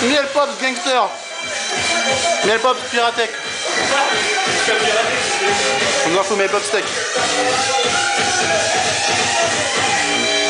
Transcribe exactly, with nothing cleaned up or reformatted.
Miel Pops Gangster. Miel Pops Piratec. On en fout mes Pop Steak.